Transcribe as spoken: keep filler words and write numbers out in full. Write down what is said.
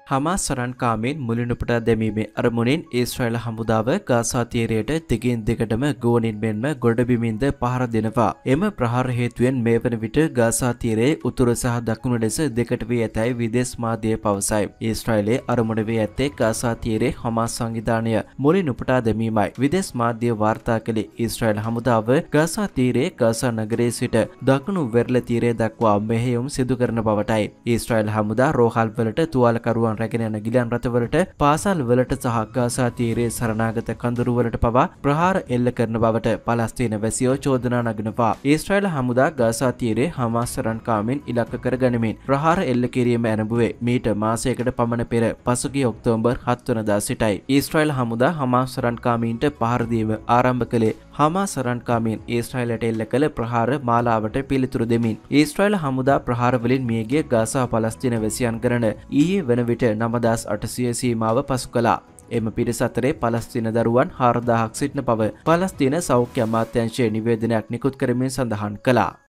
Hamas සරන්කාමීන් මුලිනුපුටා දැමීමේ අරමුණින් Israel හමුදාව Gaza තීරයට දිගින් දිගටම ගෝනින් මෙන්ම ගොඩබිමින්ද පහර දෙනවා. එම ප්‍රහාර හේතුවෙන් මේ වන විට ගාසා තීරයේ උතුරු සහ දකුණු ලෙස දෙකට වී ඇතැයි විදේශ මාධ්‍ය පවසයි. ඊශ්‍රායලයේ අරමුණ වී ඇත්තේ ගාසා තීරයේ හමාස් සංවිධානය මුලිනුපුටා දැමීමයි. විදේශ මාධ්‍ය වාර්තා කළේ ඊශ්‍රායල හමුදාව ගාසා තීරයේ ගාසා නගරයේ සිට දකුණු වෙරළ තීරය දක්වා මෙහෙයුම් සිදු කරන බවටයි. ඊශ්‍රායල හමුදා රෝහල් වලට තුවාලකරුවන් රැගෙන යන ගිලන් රථවලට පාසල් වලට සහ ගාසා තීරයේ සරණාගත කඳුරු වලට පවා ප්‍රහාර එල්ල කරන බවට පලස්තීන වැසියෝ චෝදනා නගනවා. ඊශ්‍රායල හමුදා ගාසා තීරයේ හමාස් සරන්කාමීන් ඉලක්ක කර ගනිමින් ප්‍රහාර එල්ල කිරීම ආරම්භුවේ මීට මාසයකට පමණ පෙර පසුගිය ඔක්තෝබර් හත වනදා සිටයි. ඊශ්‍රායල හමුදා හමාස් සරන්කාමීන්ට පහර දීම ආරම්භ කළේ හමාස් සරන්කාමීන් ඊශ්‍රායලට එල්ල කළ ප්‍රහාර මාලාවට පිළිතුරු දෙමින්. ඊශ්‍රායල හමුදා ප්‍රහාර වලින් මියගිය ගාසා පලස්තීන වැසියන් ගණන ඊයේ වන විට නවදාස් අටසිය සීමාව පසු කළා. එම පිරිස අතරේ පලස්තීන දරුවන් හාරදාහක් සිටින බව පලස්තීන සෞඛ්‍ය අමාත්‍යාංශයේ නිවේදනයක් නිකුත් කරමින් සඳහන් කළා.